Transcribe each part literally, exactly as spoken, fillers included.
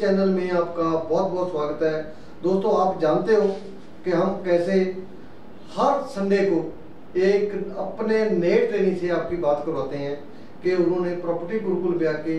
Channel में आपका बहुत बहुत स्वागत है। दोस्तों, आप जानते हो कि हम कैसे हर संडे को एक अपने नए ट्रेनिंग से आपकी बात करवाते हैं कि उन्होंने प्रॉपर्टी गुरुकुल पे आके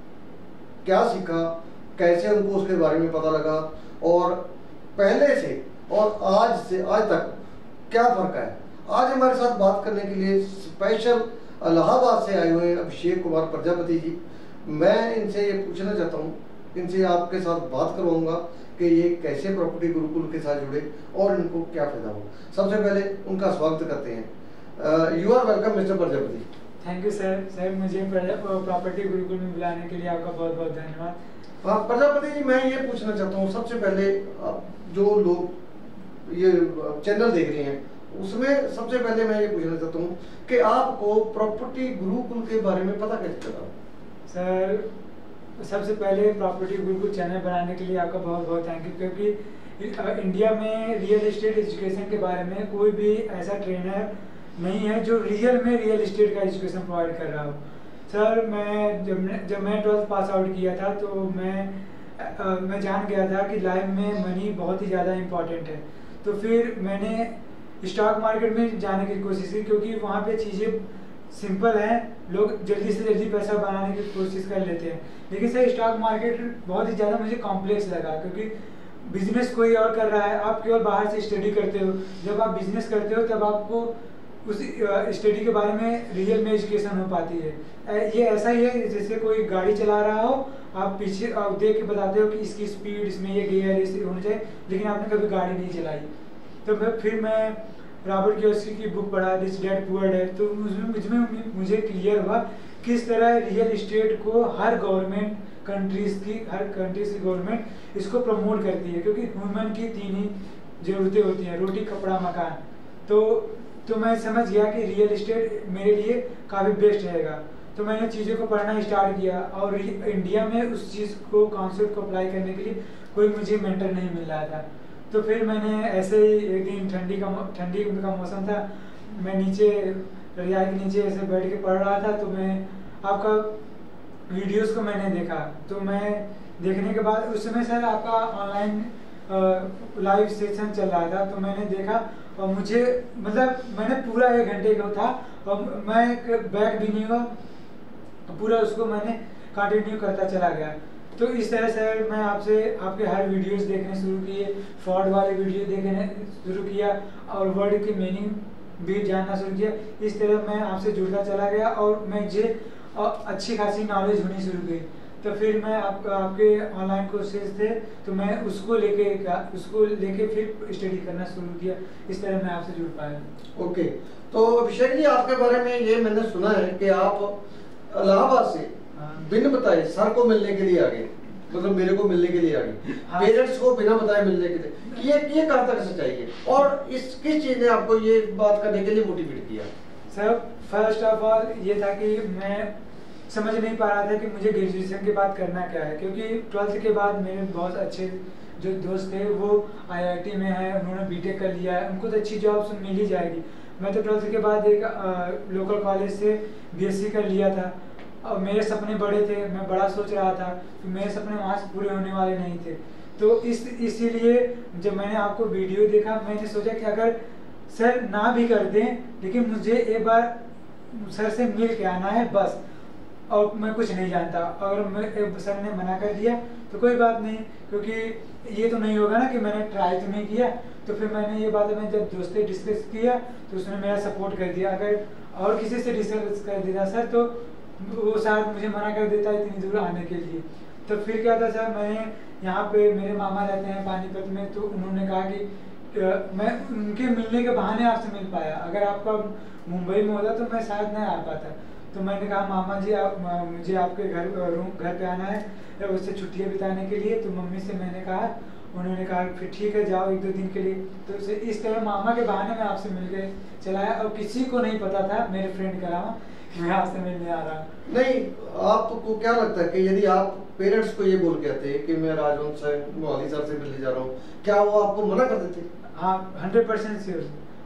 क्या सीखा, कैसे उनको उसके बारे में पता लगा और पहले से और आज से आज तक क्या फर्क है। आज हमारे साथ बात करने के लिए स्पेशल इलाहाबाद से आए हुए हैं अभिषेक कुमार प्रजापति जी। मैं इनसे ये पूछना चाहता हूँ, इनसे आपके साथ बात करवाऊंगा कि ये कैसे प्रॉपर्टी गुरुकुल के साथ जुड़े और इनको क्या फायदा हो। सबसे पहले उनका स्वागत करते हैं। You are welcome mister Prajapati. Thank you sir. Sir मुझे प्रॉपर्टी गुरुकुल में बुलाने के लिए आपका बहुत बहुत धन्यवाद। हाँ प्रजापति जी, मैं ये पूछना चाहता हूँ, सबसे पहले जो लोग ये चैनल देख रहे हैं उसमें सबसे पहले मैं ये पूछना चाहता हूँ कि आपको प्रॉपर्टी गुरुकुल के बारे में पता कैसे चला? सर सबसे पहले प्रॉपर्टी गुरुकुल चैनल बनाने के लिए आपका बहुत बहुत थैंक यू, क्योंकि इंडिया में रियल एस्टेट एजुकेशन के बारे में कोई भी ऐसा ट्रेनर नहीं है जो रियल में रियल एस्टेट का एजुकेशन प्रोवाइड कर रहा हो। सर मैं जब जब मैं ट्वेल्थ पास आउट किया था तो मैं आ, मैं जान गया था कि लाइफ में मनी बहुत ही ज़्यादा इम्पॉर्टेंट है। तो फिर मैंने स्टॉक मार्केट में जाने की कोशिश की, क्योंकि वहाँ पे चीज़ें सिंपल है, लोग जल्दी से जल्दी पैसा बनाने की कोशिश कर लेते हैं। लेकिन सर स्टॉक मार्केट बहुत ही ज़्यादा मुझे कॉम्प्लेक्स लगा, क्योंकि बिजनेस कोई और कर रहा है, आप केवल बाहर से स्टडी करते हो। जब आप बिजनेस करते हो तब आपको उस स्टडी के बारे में रियल में एजुकेशन हो पाती है। ये ऐसा ही है जैसे कोई गाड़ी चला रहा हो, आप पीछे आप देख के बताते हो कि इसकी स्पीड, इसमें ये गियर इस होना चाहिए, लेकिन आपने कभी गाड़ी नहीं चलाई। तो मैं फिर मैं रॉबर्ट कियोसाकी की बुक पढ़ा, रिच डैड पुअर डैड, तो उसमें मुझे मुझे क्लियर हुआ किस तरह रियल एस्टेट को हर गवर्नमेंट कंट्रीज की हर कंट्रीज की गवर्नमेंट इसको प्रमोट करती है, क्योंकि ह्यूमन की तीन ही जरूरतें होती हैं, रोटी, कपड़ा, मकान। तो तो मैं समझ गया कि रियल एस्टेट मेरे लिए काफ़ी बेस्ट रहेगा। तो मैंने चीज़ों को पढ़ना स्टार्ट किया और इंडिया में उस चीज़ को कॉन्सेप्ट को अप्लाई करने के लिए कोई मुझे मेंटर नहीं मिल रहा था। तो फिर मैंने ऐसे ही एक दिन ठंडी का ठंडी का मौसम था, मैं नीचे रजाई के नीचे ऐसे बैठ के पढ़ रहा था, तो मैं आपका वीडियोस को मैंने देखा। तो मैं देखने के बाद उस समय सर आपका ऑनलाइन लाइव सेशन चल रहा था, तो मैंने देखा और मुझे मतलब मैंने पूरा एक घंटे का था और मैं बैक भी नहीं हुआ, पूरा उसको मैंने कंटिन्यू करता चला गया। तो इस तरह से मैं आपसे आपके हर वीडियोस देखने शुरू किए, फ्रॉड वाले वीडियो देखने शुरू किया और वर्ड की मीनिंग भी जानना शुरू किया। इस तरह मैं आपसे जुड़ता चला गया और मुझे अच्छी खासी नॉलेज होनी शुरू हुई। तो फिर मैं आप, आपके ऑनलाइन कोर्सेज थे तो मैं उसको लेके उसको लेके फिर स्टडी करना शुरू किया। इस तरह मैं आपसे जुड़ पाया। ओके, तो अभिषेक जी आपके बारे में ये मैंने सुना है कि आप इलाहाबाद से बिन बताए सर को मिलने के लिए आ गए, मतलब मेरे को मिलने के लिए आ गए, हाँ। पेरेंट्स को बिना बताए मिलने के लिए ये ये कहाँ तक सच्चाई है और इस किस चीज ने आपको ये बात करने के लिए मोटिवेट किया? सर फर्स्ट ऑफ ऑल ये था कि मैं समझ नहीं पा रहा था कि मुझे ग्रेजुएशन के बाद करना क्या है, क्योंकि ट्वेल्थ के बाद मेरे बहुत अच्छे जो दोस्त थे वो आई आई टी में हैं, उन्होंने बी टेक कर लिया है, उनको तो अच्छी जॉब मिल ही जाएगी। मैं तो ट्वेल्थ के बाद एक आ, लोकल कॉलेज से बी एस सी कर लिया था और मेरे सपने बड़े थे, मैं बड़ा सोच रहा था, तो मेरे सपने वहाँ से पूरे होने वाले नहीं थे। तो इस इसीलिए जब मैंने आपको वीडियो देखा मैंने सोचा कि अगर सर ना भी कर दें लेकिन मुझे एक बार सर से मिल के आना है बस, और मैं कुछ नहीं जानता। अगर मैं सर ने मना कर दिया तो कोई बात नहीं, क्योंकि ये तो नहीं होगा ना कि मैंने ट्राई तो नहीं किया। तो फिर मैंने ये बात मैं जब दोस्त से डिस्कस किया तो उसने मेरा सपोर्ट कर दिया। अगर और किसी से डिस्कस कर देता सर तो वो शायद मुझे मना कर देता इतनी दूर आने के लिए। तो फिर क्या था सर, मैंने यहाँ पे मेरे मामा रहते हैं पानीपत में, तो उन्होंने कहा कि आ, मैं उनके मिलने के बहाने आपसे मिल पाया, अगर आपका मुंबई में होता तो मैं शायद नहीं आ पाता। तो मैंने कहा मामा जी आप मुझे आपके घर रूम घर पे आना है उससे छुट्टियाँ बिताने के लिए। तो मम्मी से मैंने कहा, उन्होंने कहा फिर ठीक है जाओ एक दो दिन के लिए। तो इस तरह मामा के बहाने में आपसे मिल के चलाया और किसी को नहीं पता था मेरे फ्रेंड के अलावा मैं आपसे मिलने आ रहा। नहीं, आपको क्या लगता है कि यदि आप पेरेंट्स को ये बोल के आते कि मैं राजवंश मोहाली सर से मिलने जा रहा हूँ, क्या वो आपको मना कर देते? हाँ हंड्रेड परसेंट श्योर,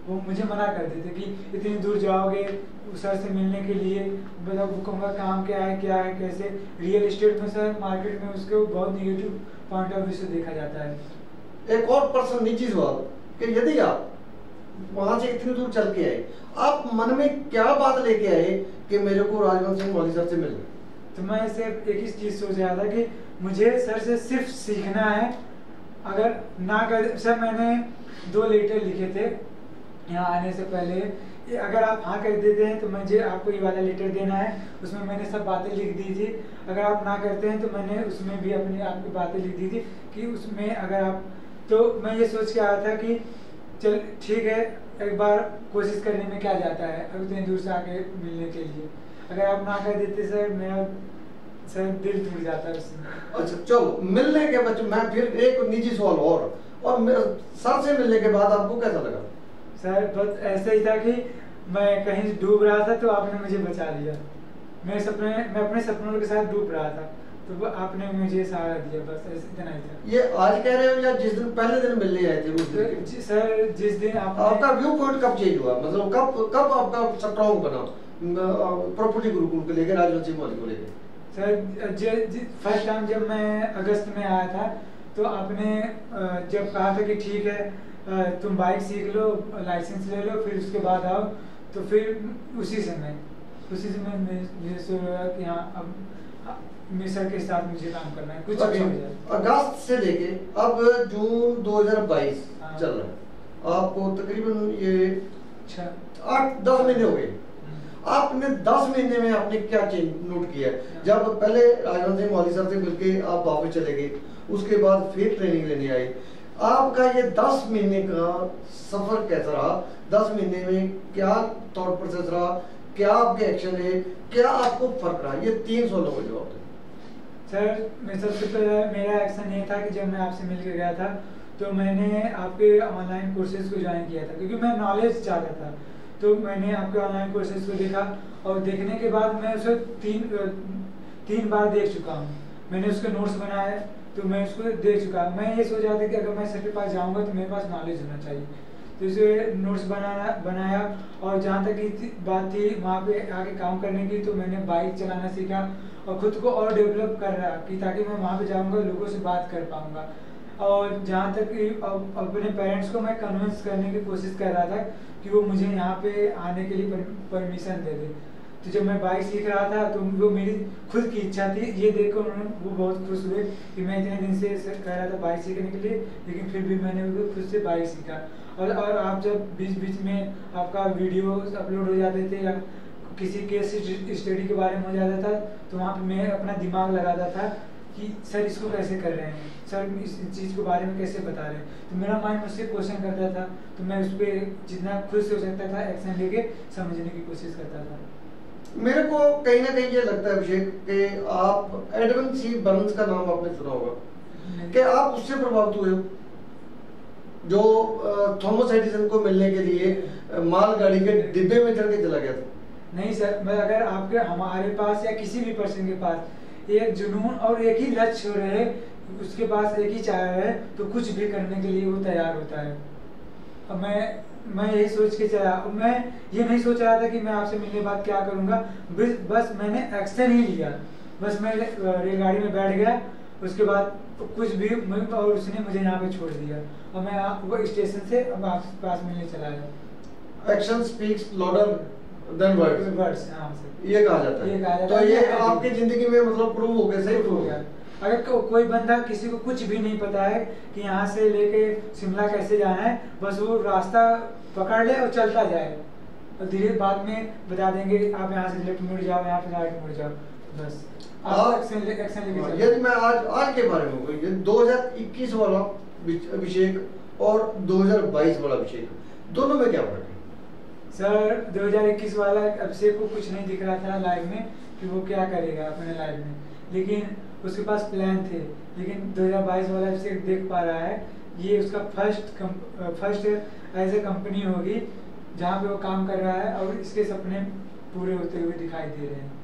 वो मुझे मना कर देते कि इतनी दूर जाओगे सर से मिलने के लिए, मतलब वो कहूँगा काम क्या है क्या है कैसे। रियल एस्टेट में सर मार्केट में उसको बहुत निगेटिव पॉइंट ऑफ व्यू से देखा जाता है। एक और पर्सन निजी सवाल कि यदि आप वहां से इतनी दूर चल के आए, आप मन में क्या बात लेके आए कि मेरे को राजवंश सिंह मौली सर से मिलना? तो मैं सिर्फ एक ही चीज़ सोच रहा था कि मुझे सर से सिर्फ सीखना है। अगर ना कर सर, मैंने दो लेटर लिखे थे यहाँ आने से पहले, अगर आप हाँ कर देते हैं तो मुझे आपको ये वाला लेटर देना है, उसमें मैंने सब बातें लिख दी थी। अगर आप ना करते हैं तो मैंने उसमें भी अपनी आपकी बातें लिख दी थी कि उसमें अगर आप, तो मैं ये सोच के आया था कि चल ठीक है, एक बार कोशिश करने में क्या जाता है, अब इतनी दूर से आके मिलने के लिए। अगर आप ना कर देते सर, मेरा सर दिल टूट जाता है उसमें। अच्छा चलो, मिलने के बाद मैं फिर एक निजी सवाल और और सर से मिलने के बाद आपको कैसा लगा? सर बस ऐसा ही था कि मैं कहीं डूब रहा था तो आपने मुझे बचा लिया। मैं सपने मैं अपने सपनों के साथ डूब रहा था तो आपने मुझे सहारा दिया, बस ऐसे इतना ही था। ये आज कह रहे हो या जिस दिन पहले दिन मिलने आए थे उस दिन? जी, सर जिस दिन आप आपका व्यू पॉइंट कब चेंज हुआ, मतलब कब कब आपका स्ट्रॉन्ग बना प्रॉपर्टी गुरुकुल को लेकर, राजवंश सिंह मौली को लेकर? सर फर्स्ट टाइम जब मैं अगस्त में आया था तो आपने जब कहा था कि ठीक है तुम बाइक सीख लो, लाइसेंस ले लो, फिर उसके बाद आओ, तो फिर उसी समय उसी समय मुझे सोच रहा कि हाँ अब मिसर के साथ मुझे काम करना है, कुछ भी हो जाए। अगस्त से लेके अब जून दो हज़ार बाईस चल रहा है, आपको तकरीबन ये आठ दस महीने हो गए। आपने दस महीने में आपने क्या चेंज नोट किया? जब पहले राजवंश सिंह मौली सर से मिलके आप वापस चले गए, उसके बाद फिर ट्रेनिंग लेने आए, आपका ये दस महीने का सफर कैसा रहा? दस महीने में क्या थॉट प्रोसेस रहा, क्या आपके एक्शन है, क्या आपको फर्क रहा? ये तीन सवालों का जवाब दें। सर मैं सबसे पहले मेरा एक्शन ये था कि जब मैं आपसे मिलकर गया था तो मैंने आपके ऑनलाइन कोर्सेज को ज्वाइन किया था, क्योंकि मैं नॉलेज चाहता था। तो मैंने आपके ऑनलाइन कोर्सेज को देखा और देखने के बाद मैं उसे तीन तीन बार देख चुका हूँ। मैंने उसके नोट्स बनाए तो मैं उसको देख चुका। मैं ये सोच रहा था कि अगर मैं सर के पास जाऊँगा तो मेरे पास नॉलेज होना चाहिए, तो इसे नोट्स बनाना बनाया। और जहाँ तक की बात थी वहाँ पे आके काम करने की, तो मैंने बाइक चलाना सीखा और ख़ुद को और डेवलप कर रहा कि ताकि मैं वहाँ पे जाऊँगा लोगों से बात कर पाऊँगा। और जहाँ तक कि अपने पेरेंट्स को मैं कन्विंस करने की कोशिश कर रहा था कि वो मुझे यहाँ पे आने के लिए परमिशन दे दे। तो जब मैं बाइक सीख रहा था तो वो मेरी खुद की इच्छा थी, ये देखकर उन्होंने वो बहुत खुश हुए कि मैं इतने दिन से कह रहा था बाइक सीखने के लिए, लेकिन फिर भी मैंने खुद से बाइक सीखा। और और आप जब बीच बीच में आपका वीडियो अपलोड हो जाते थे या किसी केस स्टडी के बारे में हो जाता था, तो वहाँ पर मैं अपना दिमाग लगाता था कि सर इसको कैसे कर रहे हैं, सर इस चीज़ के बारे में कैसे बता रहे हैं। तो मेरा माइंड मुझसे क्वेश्चन करता था, तो मैं उस पर जितना खुद से हो सकता था एक्शन लेके समझने की कोशिश करता था। मेरे को कहीं ना कहीं ये लगता है अभिषेक कि आप एडविन सी बर्न्स का नाम आपने सुना होगा, कि आप उससे प्रभावित हुए हो जो थॉमस एडिसन को मिलने के लिए मालगाड़ी के डिब्बे में चढ़ के चला गया था। नहीं सर, मैं अगर आपके हमारे पास या किसी भी पर्सन के पास एक जुनून और एक ही लक्ष्य रहे, उसके पास एक ही चाह है, तो कुछ भी करने के लिए वो तैयार होता है। अब मैं मैं यही सोच के चला, मैं ये नहीं सोच रहा था कि मैं आपसे मिलने के बाद क्या करूँगा, बस मैंने एक्शन ही लिया। बस मैं रेलगाड़ी में बैठ गया, उसके बाद कुछ भी, और उसने मुझे यहाँ पे छोड़ दिया और मैं वो स्टेशन से अब आपके पास मिलने चला गया। Action speaks louder than words. Words, हाँ सर, ये कहा जाता है। ये कहा जाता तो है। ये आपकी जिंदगी में मतलब प्रूव हो गया, सही प्रूव हो गया। अगर को, कोई बंदा किसी को कुछ भी नहीं पता है कि यहाँ से लेके शिमला कैसे जाना है, बस वो रास्ता पकड़ ले और चलता जाए, और धीरे बाद में बता देंगे आप यहाँ से लेफ्ट मुड़ जाओ, यहाँ पे राइट मुड़ जाओ, बस आप एक्शन ले, एक्शन लेके चलो। यदि मैं आज आज के बारे में कोई दो हज़ार इक्कीस वाला अभिषेक और दो हज़ार बाईस वाला अभिषेक, दोनों में क्या फर्क है? सर दो हज़ार इक्कीस वाला अभिषेक को कुछ नहीं दिख रहा था लाइफ में कि वो क्या करेगा अपने लाइफ में, लेकिन उसके पास प्लान थे। लेकिन दो हज़ार बाईस वाला अभिषेक देख पा रहा है ये उसका first first as a company होगी जहाँ पे वो काम कर रहा है, और इसके सपने पूरे होते हुए दिखाई दे रहे हैं।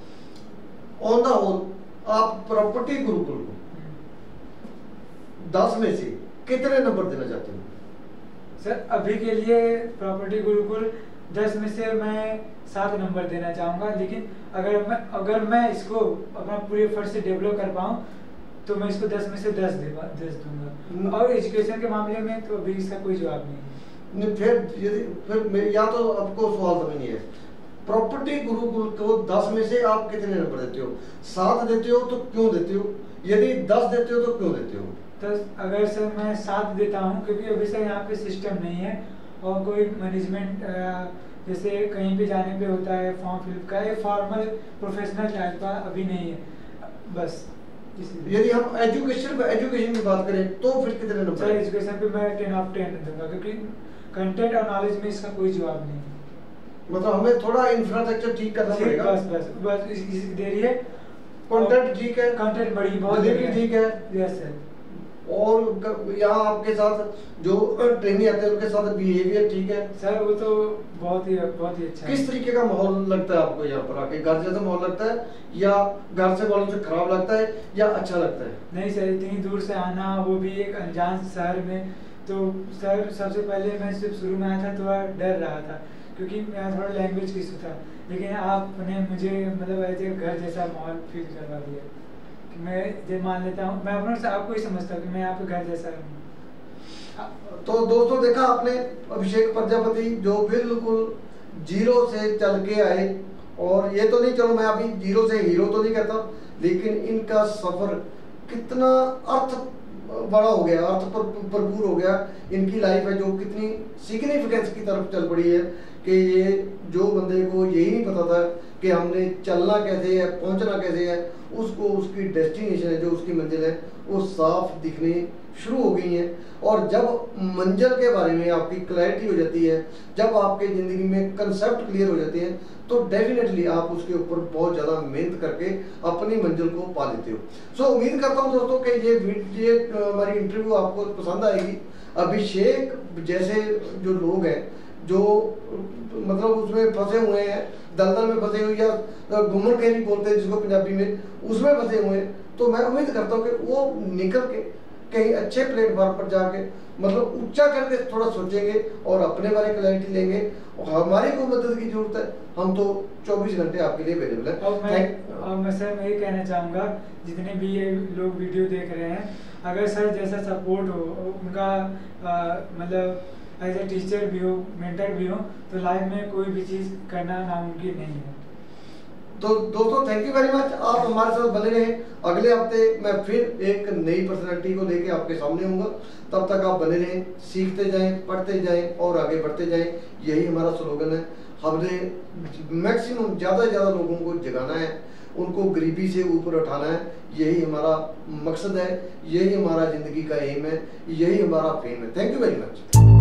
ऑन द होल आप प्रॉपर्टी गुरुकुल को दस में से कितने नंबर देना चाहते हो? सर अभी के लिए प्रॉपर्टी गुरुकुल दस में से मैं सात नंबर देना चाहूँगा, लेकिन अगर मैं अगर मैं इसको अपना पूरे फर्ज से डेवलप कर पाऊँ तो मैं इसको दस में से दस दे दस दूंगा। और एजुकेशन के मामले में तो अभी इसका कोई जवाब नहीं है। नहीं, फिर यदि फिर या तो आपको सवाल समझ नहीं है, प्रॉपर्टी गुरुकुल को दस में से आप कितने नंबर देते हो? सात देते हो तो क्यों देते हो? यदि दस देते हो तो क्यों देते हो? दस अगर सर मैं सात देता हूँ क्योंकि अभी सर यहाँ पे सिस्टम नहीं है और कोई मैनेजमेंट जैसे कहीं पे जाने पे होता है फॉर्म फिल का, एक फॉर्मल प्रोफेशनल टाइप का अभी नहीं है बस। यदि हम एजुकेशन एजुकेशन की बात करें तो फिर कितने नंबर? सर एजुकेशन पे मैं टेन ऑफ टेन दूंगा क्योंकि कंटेंट और नॉलेज में इसका कोई जवाब नहीं है। मतलब हमें थोड़ा इंफ्रास्ट्रक्चर ठीक करना पड़ेगा। बस बस बस इसी देरी है। कंटेंट ठीक है, कंटेंट बड़ी बहुत ठीक है। Yes sir. और यहाँ आपके साथ जो ट्रेनी आते हैं उनके साथ बिहेवियर ठीक है सर? वो तो बहुत ही बहुत ही अच्छा। किस तरीके का माहौल लगता है आपको यहाँ पर आके? घर जैसा माहौल लगता है या घर से वालों से खराब लगता है या अच्छा लगता है? नहीं सर, इतनी दूर से आना वो भी एक अनजान शहर में, तो सर सबसे पहले मैं सिर्फ शुरू में आया था थोड़ा डर रहा था क्योंकि मेरा थोड़ा लैंग्वेज इशू था, लेकिन आपने मुझे मतलब ऐसे घर जैसा माहौल फील करवा दिया। मैं ये मान लेता हूँ, मैं अपने से आपको ही समझता हूँ कि मैं यहाँ पे घर जैसा हूँ। तो दोस्तों देखा आपने अभिषेक प्रजापति जो बिल्कुल जीरो से चल के आए, और ये तो नहीं, चलो मैं अभी जीरो से हीरो तो नहीं कहता, लेकिन इनका सफर कितना अर्थ बड़ा हो गया, अर्थ पर भरपूर हो गया इनकी लाइफ है, जो कितनी सिग्निफिकेंस की तरफ चल पड़ी है कि ये जो बंदे को यही नहीं पता था कि हमने चलना कैसे है, पहुंचना कैसे है, उसको उसकी डेस्टिनेशन है, जो उसकी मंजिल है, वो साफ दिखने शुरू हो गई है। और जब मंजिल के बारे में आपकी क्लैरिटी हो जाती है, जब आपके ज़िंदगी में कंसेप्ट क्लियर हो जाते हैं, तो डेफिनेटली आप उसके ऊपर बहुत ज़्यादा मेहनत करके अपनी मंजिल को पा लेते हो। सो so, उम्मीद करता हूँ दोस्तों कि ये ये हमारी इंटरव्यू आपको पसंद आएगी। अभिषेक जैसे जो लोग हैं जो मतलब उसमें फंसे हुए हैं, दलदल में फंसे हुए या घुमन कहीं बोलते हैं जिसको पंजाबी में, उसमें फंसे हुए हैं, तो मैं उम्मीद करता हूँ कि वो निकल के कहीं अच्छे प्लेटफॉर्म पर जाके मतलब ऊंचा करके थोड़ा सोचेंगे और अपने बारे में क्लैरिटी लेंगे। और हमारी कोई मदद की जरूरत है, हम तो चौबीस घंटे आपके लिए अवेलेबल है। और मैं और मैं सर मैं ये कहना चाहूँगा जितने भी ये लोग वीडियो देख रहे हैं, अगर सर जैसा सपोर्ट हो उनका मतलब एज ए टीचर भी हो, मेंटर भी हो, तो लाइफ में कोई भी चीज़ करना नामुमकिन नहीं है। तो दोस्तों थैंक यू वेरी मच, आप हमारे साथ बने रहें। अगले हफ्ते मैं फिर एक नई पर्सनालिटी को लेके आपके सामने आऊँगा, तब तक आप बने रहें, सीखते जाएं, पढ़ते जाएं और आगे बढ़ते जाएं। यही हमारा स्लोगन है। हमने मैक्सिमम ज़्यादा से ज़्यादा लोगों को जगाना है, उनको गरीबी से ऊपर उठाना है। यही हमारा मकसद है, यही हमारा ज़िंदगी का एम है, यही हमारा फेम है। Thank you very much.